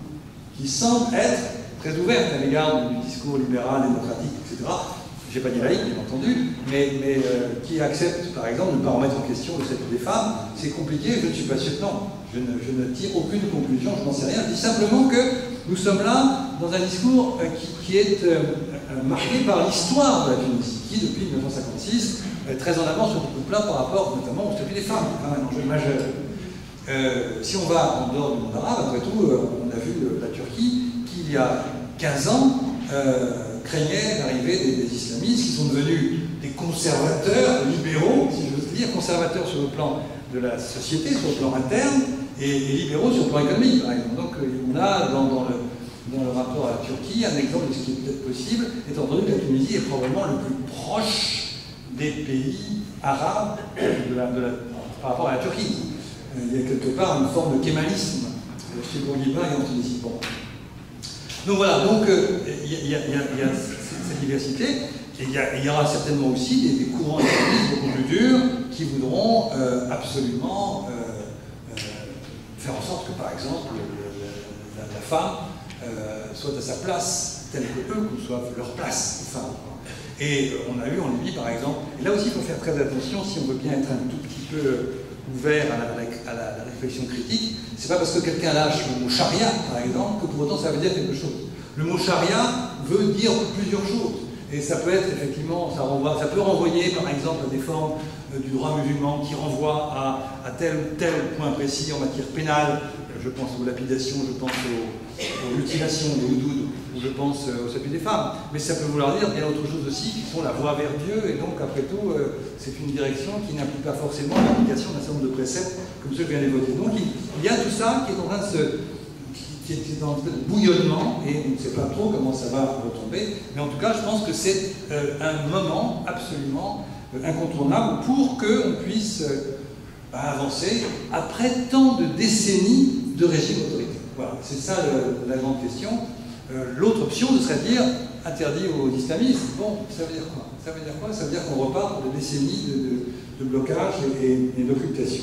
être très ouverte à l'égard du discours libéral, démocratique, etc. Je n'ai pas dit laïque, bien entendu, mais qui accepte, par exemple, de ne pas remettre en question le statut des femmes. C'est compliqué, je ne suis pas sûr. Non, je ne tire aucune conclusion, je n'en sais rien. Je dis simplement que nous sommes là dans un discours qui est marqué par l'histoire de la Tunisie, qui, depuis 1956, est très en avance sur beaucoup de plans par rapport notamment au statut des femmes, qui est quand même un enjeu majeur. Si on va en dehors du monde arabe, après tout, on a vu la Turquie, qui il y a 15 ans, craignait l'arrivée des islamistes qui sont devenus des conservateurs libéraux, si j'ose dire, conservateurs sur le plan de la société, sur le plan interne, et libéraux sur le plan économique, par exemple. Donc on a dans le rapport à la Turquie un exemple de ce qui est peut-être possible, étant entendu que la Tunisie est probablement le plus proche des pays arabes par rapport à la Turquie. Il y a quelque part une forme de kémalisme chez Bourguiba et en Tunisie. Bon. Donc voilà, donc il y a cette diversité, et il y aura certainement aussi des courants islamistes beaucoup plus durs qui voudront absolument faire en sorte que, par exemple, la femme soit à sa place, telle que eux conçoivent leur place, les femmes. Et on a eu en Libye, par exemple, et là aussi il faut faire très attention si on veut bien être un tout petit peu ouvert à la réflexion critique. C'est pas parce que quelqu'un lâche le mot charia, par exemple, que pour autant ça veut dire quelque chose. Le mot charia veut dire plusieurs choses. Et ça peut être effectivement, ça peut renvoyer par exemple à des formes du droit musulman qui renvoient à tel ou tel point précis en matière pénale. Je pense aux lapidations, je pense aux mutilations, des houdoud, ou je pense au statut des femmes. Mais ça peut vouloir dire bien autre chose aussi, qui sont la voie vers Dieu, et donc après tout, c'est une direction qui n'implique pas forcément l'application d'un certain nombre de préceptes, comme ceux que je viens d'évoquer. Donc il y a tout ça qui est en train qui est en train de bouillonnement, et on ne sait pas trop comment ça va retomber, mais en tout cas, je pense que c'est un moment absolument incontournable pour qu'on puisse avancer après tant de décennies de régime autoritaire. Voilà, c'est ça la grande question. L'autre option, ce serait de dire interdit aux islamistes. Bon, ça veut dire quoi? Ça veut dire quoi? Ça veut dire qu'on repart de décennies de blocage et d'occultation.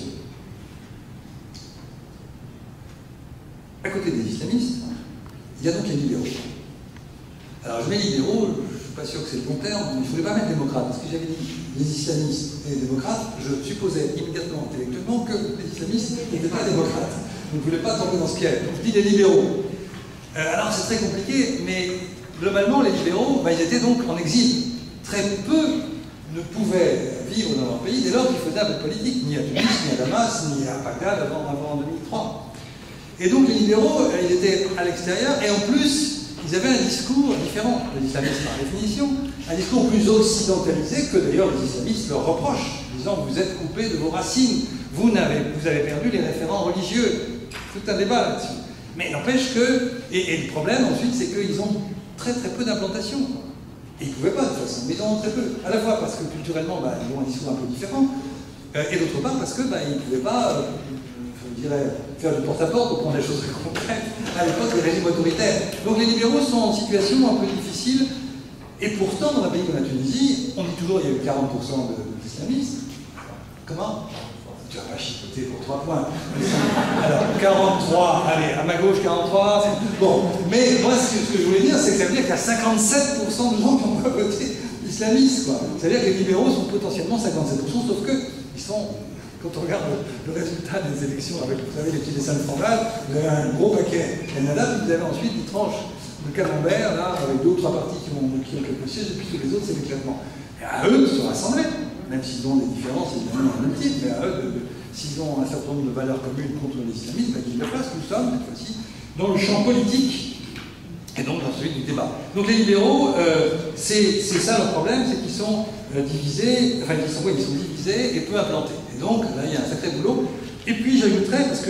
À côté des islamistes, il y a donc les libéraux. Alors je mets libéraux, je ne suis pas sûr que c'est le bon terme, mais je ne voulais pas mettre démocrates, parce que j'avais dit les islamistes et les démocrates, je supposais immédiatement, intellectuellement, que les islamistes n'étaient pas démocrates. Donc je ne voulais pas tomber dans ce piège. Donc je dis les libéraux. Alors c'est très compliqué, mais globalement les libéraux, ils étaient donc en exil. Très peu ne pouvaient vivre dans leur pays dès lors qu'ils faisaient un peu de politique, ni à Tunis, ni à Damas, ni à Bagdad avant 2003. Et donc les libéraux, ils étaient à l'extérieur, et en plus, ils avaient un discours différent de l'islamisme par définition, un discours plus occidentalisé que d'ailleurs les islamistes leur reprochent, disant vous êtes coupés de vos racines, vous avez perdu les référents religieux. Tout un débat là-dessus. Mais n'empêche que, et le problème ensuite, c'est qu'ils ont très très peu d'implantation. Et ils ne pouvaient pas de toute façon, mais ils en ont très peu. À la fois parce que culturellement, ils ont un discours un peu différent, et d'autre part parce que ils ne pouvaient pas, je dirais, faire du porte-à-porte pour prendre des choses très concrètes à l'époque des régimes autoritaires. Donc les libéraux sont en situation un peu difficile, et pourtant dans un pays comme la Tunisie, on dit toujours qu'il y a eu 40% d'islamistes. Comment? Tu vas pas chipoter pour 3 points. Alors, 43, allez, à ma gauche, 43. Bon, mais moi, ce que je voulais dire, c'est que ça veut dire qu'il y a 57% de gens qui ont pas voté islamiste, quoi. C'est-à-dire que les libéraux sont potentiellement 57%, sauf que ils sont, quand on regarde le résultat des élections avec, vous savez, les petits dessins de Frandal, vous avez un gros paquet Canada, puis vous avez ensuite une tranche de camembert, là, avec 2 ou 3 partis qui ont quelques sièges, et puis tous les autres, c'est l'éclatement. Et à eux de se rassembler. Même s'ils ont des différences évidemment multiples, mais à eux, s'ils ont un certain nombre de valeurs communes contre l'islamisme, qu'ils le fassent. Nous sommes, cette fois-ci, dans le champ politique, et donc dans celui du débat. Donc les libéraux, c'est ça leur problème, c'est qu'ils sont divisés, enfin ils sont divisés et peu implantés. Et donc là, il y a un sacré boulot. Et puis j'ajouterais, parce que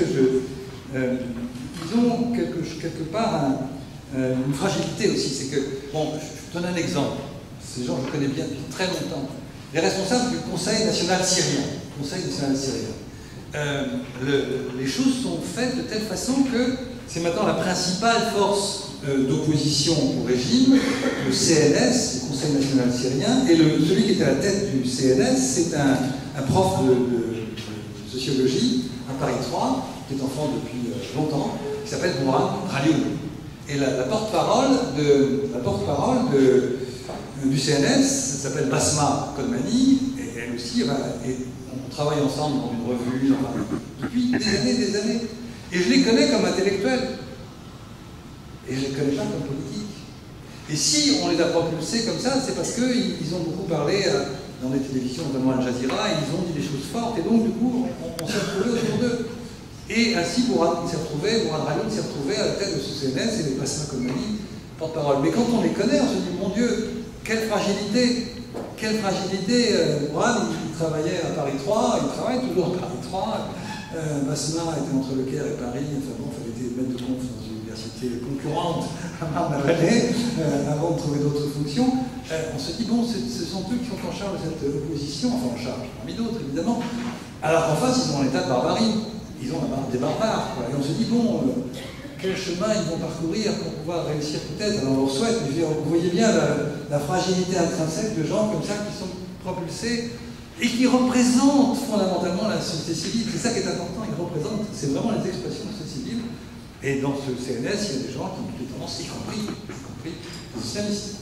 ils ont quelque part une fragilité aussi, c'est que, bon, je donne un exemple, ces gens je connais bien depuis très longtemps. Les responsables du Conseil national syrien. Les choses sont faites de telle façon que c'est maintenant la principale force d'opposition au régime, le CNS, le Conseil national syrien, et celui qui était à la tête du CNS, c'est un prof de sociologie à Paris 3, qui est en France depuis longtemps, qui s'appelle Bourhan Ralioun. Et la porte-parole du CNS s'appelle Basma Kodmani, et elle aussi, on travaille ensemble dans une revue depuis des années. Et je les connais comme intellectuels. Et je ne les connais pas comme politiques. Et si on les a propulsés comme ça, c'est parce qu'ils ont beaucoup parlé dans les télévisions, notamment Al Jazeera, et ils ont dit des choses fortes, et donc du coup, on s'est retrouvés autour d'eux. Et ainsi, Bourhan Ralioun s'est retrouvé à la tête de ce CNS, et les Basma Kodmani, porte-parole. Mais quand on les connaît, on se dit, mon Dieu, quelle fragilité, Bourhan, il travaillait à Paris 3, il travaille toujours à Paris 3, Basma était entre Le Caire et Paris, enfin bon, il était maître de conf dans une université concurrente à Marne-la-Vallée, avant de trouver d'autres fonctions. On se dit, bon, ce sont eux qui sont en charge de cette opposition, enfin en charge, parmi d'autres évidemment, alors qu'en face, ils sont en état de barbarie, ils ont des barbares, quoi. Et on se dit, bon, quel chemin ils vont parcourir pour pouvoir réussir peut-être. Alors on leur souhaite, mais vous voyez bien la fragilité intrinsèque de gens comme ça qui sont propulsés et qui représentent fondamentalement la société civile. C'est ça qui est important, ils représentent, c'est vraiment les expressions de la société civile. Et dans ce CNS, il y a des gens qui ont des tendances, y compris les islamistes.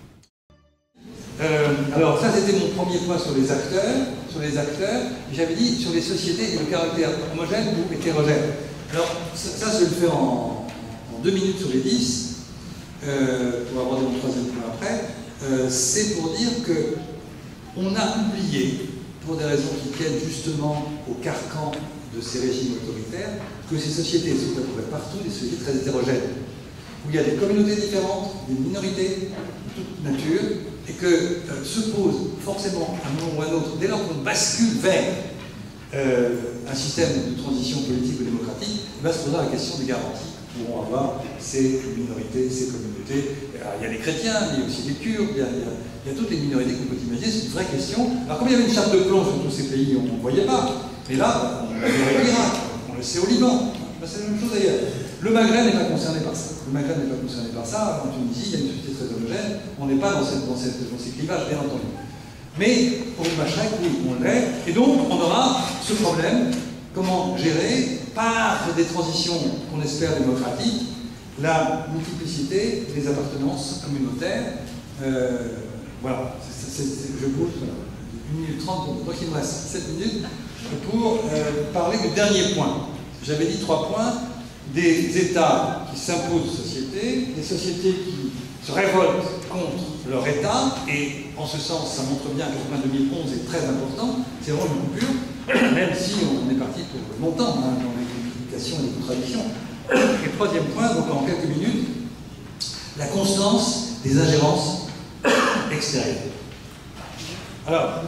Alors ça c'était mon premier point sur les acteurs. J'avais dit sur les sociétés et le caractère homogène ou hétérogène. Alors ça je vais le faire en 2 minutes sur les 10, pour aborder mon troisième point après. C'est pour dire que on a oublié, pour des raisons qui tiennent justement au carcan de ces régimes autoritaires, que ces sociétés sont à peu près partout des sociétés très hétérogènes, où il y a des communautés différentes, des minorités de toute nature, et que se pose forcément à un moment ou à un autre, dès lors qu'on bascule vers un système de transition politique ou démocratique, il va se poser la question des garanties que pourront avoir ces minorités, ces communautés. Alors, il y a les chrétiens, il y a aussi les Kurdes, il y a toutes les minorités qu'on peut imaginer, c'est une vraie question. Alors comme il y avait une chape de plomb sur tous ces pays, on ne voyait pas. Mais là, on le sait au Irak, on le sait au Liban, c'est la même chose d'ailleurs. Le Maghreb n'est pas concerné par ça. En Tunisie, il y a une société très homogène, on n'est pas dans ces clivages, bien entendu. Mais pour le Machrek, oui, on l'est. Et donc, on aura ce problème, comment gérer par des transitions qu'on espère démocratiques, la multiplicité des appartenances communautaires. Voilà, je pose 1 minute 30, donc il me reste 7 minutes pour parler du dernier point. J'avais dit 3 points, des États qui s'imposent aux sociétés, des sociétés qui se révoltent contre leur État, et en ce sens, ça montre bien que le point 2011 est très important, c'est vraiment une coupure, même si on est parti pour longtemps dans les complications et les contradictions. Et 3e point, donc en quelques minutes, la constance des ingérences extérieures. Alors,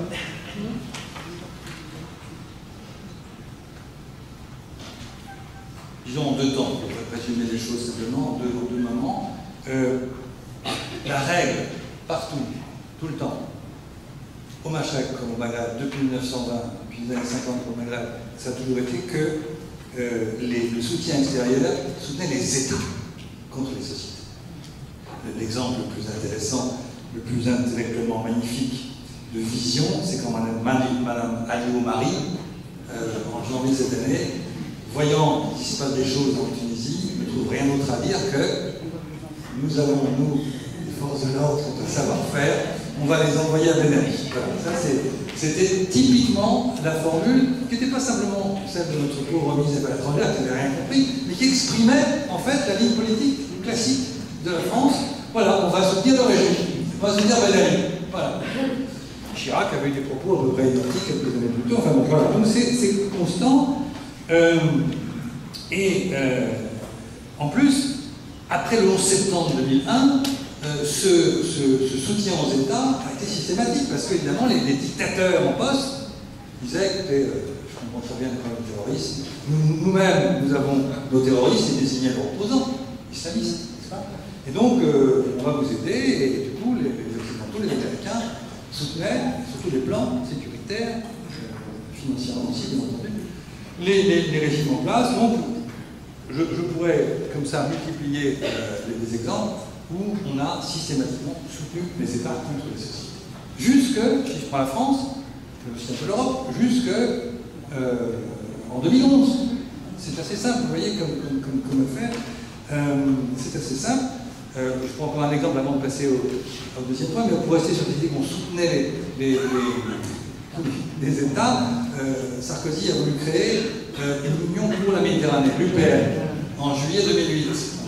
disons en 2 temps, pour résumer les choses simplement, en deux moments. La règle, partout, tout le temps, au Machrek comme au Maghreb, depuis 1920, depuis les années 50 au Maghreb, ça a toujours été que le soutien extérieur soutenait les États contre les sociétés. L'exemple le plus intéressant, le plus intellectuellement magnifique de vision, c'est quand Madame Ali Omari, en janvier cette année, voyant qu'il se passe des choses en Tunisie, ne trouve rien d'autre à dire que nous avons, nous, les forces de l'ordre, un savoir-faire, on va les envoyer à Ben Ali. Voilà, ça c'était typiquement la formule qui n'était pas simplement celle de notre pauvre ministre des Affaires étrangères qui n'avait rien compris, mais qui exprimait en fait la ligne politique classique de la France. Voilà, on va soutenir le régime, on va soutenir Ben Ali. Voilà. Chirac avait eu des propos à peu près identiques quelques années plus tôt. Enfin bon, voilà, donc c'est constant. En plus, après le 11 septembre 2001, ce soutien aux États a été systématique parce qu'évidemment, les dictateurs en poste disaient écoutez, je comprends très bien le problème du terrorisme. Nous-mêmes, nous avons nos terroristes et désignés leurs opposants, islamistes, n'est-ce pas? Et donc, on va vous aider, et du coup, les Occidentaux, les Américains, soutenaient, sur tous les plans sécuritaires, financièrement aussi, bien entendu, les régimes en place. Donc, je pourrais, comme ça, multiplier les exemples où on a systématiquement soutenu les États contre les sociétés. Jusque, si je prends la France, c'est un peu l'Europe, jusque en 2011. C'est assez simple, vous voyez, comme affaire. C'est assez simple. Je prends encore un exemple avant de passer au deuxième point, mais pour rester sur l'idée qu'on soutenait les États, Sarkozy a voulu créer une union pour la Méditerranée, l'UPR, en juillet 2008.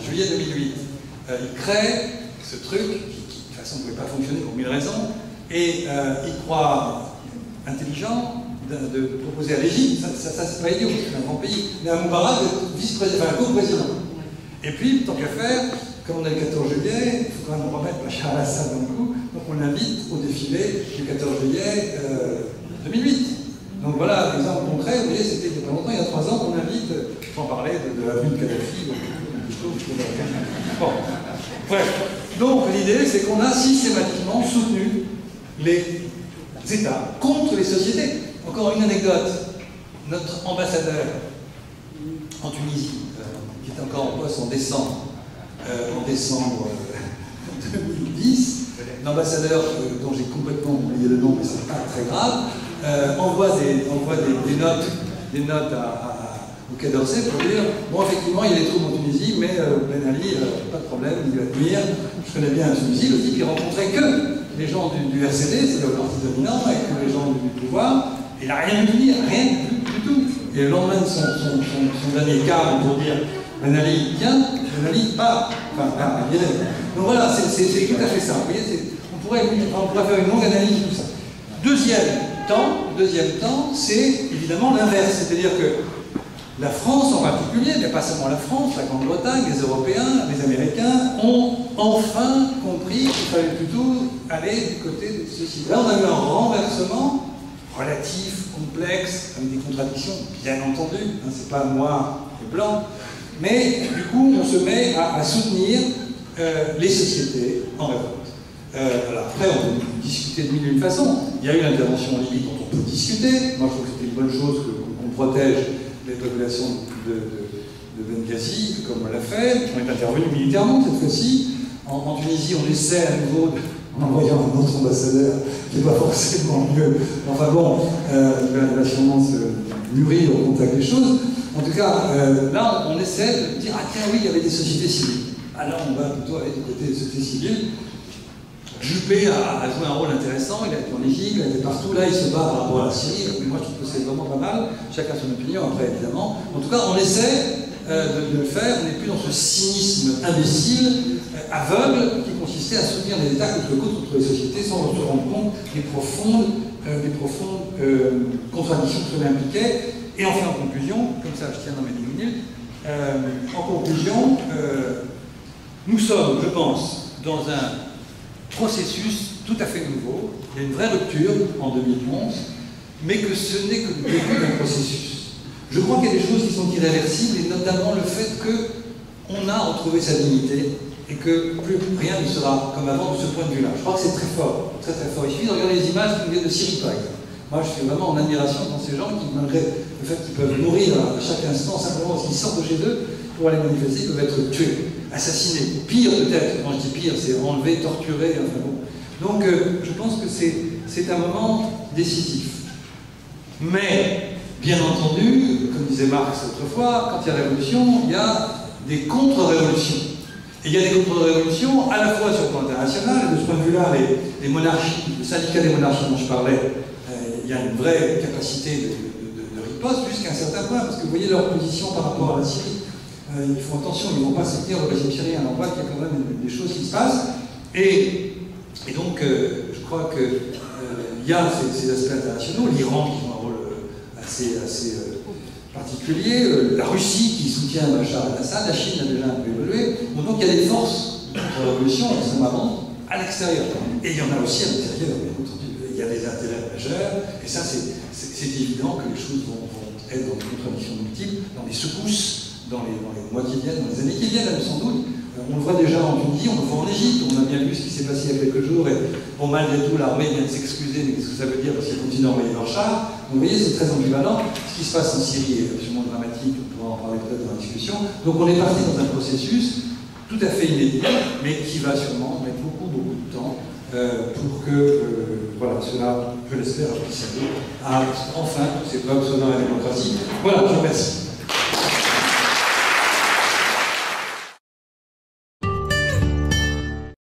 Il crée ce truc qui, de toute façon, ne pouvait pas fonctionner pour 1000 raisons, et il croit intelligent de proposer à l'Égypte, ça c'est pas idiot, c'est un grand pays, mais à Moubarak d'être vice-président, enfin co-président. Et puis, tant qu'à faire, comme on est le 14 juillet, il faut quand même remettre Bachar al-Assad dans le coup, donc on l'invite au défilé du 14 juillet 2008. Donc voilà, l'exemple concret, vous voyez, c'était il y a pas longtemps, il y a 3 ans, qu'on invite, sans parler de l'avenue de Kadhafi, bon, bref. Donc l'idée, c'est qu'on a systématiquement soutenu les États contre les sociétés. Encore une anecdote, notre ambassadeur en Tunisie, qui est encore en poste en décembre 2010, l'ambassadeur dont j'ai complètement oublié le nom, mais c'est pas très grave, envoie des notes au Quai d'Orsay pour dire bon, effectivement, il y a des troubles en Tunisie, mais Ben Ali, pas de problème, il va tenir. Je connais bien la Tunisie, le type, il rencontrait que les gens du RCD, c'est le parti dominant, et que les gens du pouvoir. Il n'a rien pu dire, rien du tout. Et le lendemain de son dernier quart pour dire Ben Ali vient, Ben Ali part. Enfin, il vient. Donc voilà, c'est tout à fait ça. Vous voyez, on pourrait faire une longue analyse de tout ça. Deuxième temps, c'est évidemment l'inverse. C'est-à-dire que la France en particulier, mais pas seulement la France, la Grande-Bretagne, les Européens, les Américains, ont enfin compris qu'il fallait plutôt aller du côté de ceci. Là, on a eu un renversement relatif, complexe, avec des contradictions, bien entendu, hein, c'est pas noir et blanc, mais du coup, on se met à soutenir les sociétés en révolte. Alors après, on peut discuter de mille et une façons. Il y a eu l'intervention en Libye dont on peut discuter. Moi, je trouve que c'était une bonne chose qu'on protège les populations de Benghazi, comme on l'a fait. On est intervenu militairement cette fois-ci. En Tunisie, on essaie à nouveau, en envoyant un autre ambassadeur, qui n'est pas forcément mieux. Enfin bon, il va sûrement se mûrir au contact des choses. En tout cas, là, on essaie de dire ah tiens, oui, il y avait des sociétés civiles. Ah là, on va plutôt aller du côté de la société civile. Juppé a joué un rôle intéressant, il a été en Égypte, il a été partout, là il se bat par rapport à la Syrie, mais moi je trouve que c'est vraiment pas mal, chacun son opinion après évidemment. En tout cas, on essaie de le faire, on n'est plus dans ce cynisme imbécile, aveugle, qui consistait à soutenir les États contre les sociétés sans se rendre compte des profondes contradictions que cela impliquait. Et enfin, en conclusion, comme ça je tiens dans mes 10 minutes, en conclusion, nous sommes, je pense, dans un processus tout à fait nouveau. Il y a une vraie rupture en 2011, mais que ce n'est que le début d'un processus. Je crois qu'il y a des choses qui sont irréversibles, et notamment le fait qu'on a retrouvé sa dignité et que plus rien ne sera comme avant de ce point de vue-là. Je crois que c'est très fort, très très fort. Il suffit de regarder les images qui nous viennent de Syrie, par exemple. Moi, je suis vraiment en admiration dans ces gens qui, malgré le fait qu'ils peuvent mourir à chaque instant, simplement parce qu'ils sortent de chez eux pour aller manifester, peuvent être tués, assassinés. Pire peut-être, quand je dis pire, c'est enlevé, torturé, enfin bon. Donc, je pense que c'est un moment décisif. Mais, bien entendu, comme disait Marx autrefois, quand il y a révolution, il y a des contre-révolutions. Et il y a des contre-révolutions à la fois sur le plan international, et de ce point de vue-là, les monarchies, le syndicat des monarchies dont je parlais, il y a une vraie capacité de riposte jusqu'à un certain point, parce que vous voyez leur position par rapport à la Syrie. Ils font attention, ils ne vont pas soutenir le régime syrien, on voit qu'il y a quand même des choses qui se passent. Et donc, je crois qu'il y a ces aspects internationaux, l'Iran qui joue un rôle assez particulier, la Russie qui soutient Bachar el-Assad, la Chine a déjà un peu évolué. Donc il y a des forces de contre-révolution extrêmement à l'extérieur. Et il y en a aussi à l'intérieur, bien entendu. Il y a des intérêts majeurs, et ça c'est évident que les choses vont être dans des contradictions multiples, dans des secousses, dans les mois qui viennent, dans les années qui viennent, sans doute. On le voit déjà en Tunisie, on le voit en Égypte, on a bien vu ce qui s'est passé il y a quelques jours, et bon, malgré tout, l'armée vient de s'excuser, mais qu'est-ce que ça veut dire? Parce qu'ils continuent à envoyer leurs chars. Donc vous voyez, c'est très ambivalent. Ce qui se passe en Syrie est absolument dramatique, on pourra en parler peut-être dans la discussion. Donc on est parti dans un processus tout à fait inédit, mais qui va sûrement mettre beaucoup de temps pour que voilà, cela, je l'espère, puisse servir à enfin tous ces peuples selon la démocratie. Voilà, je vous remercie.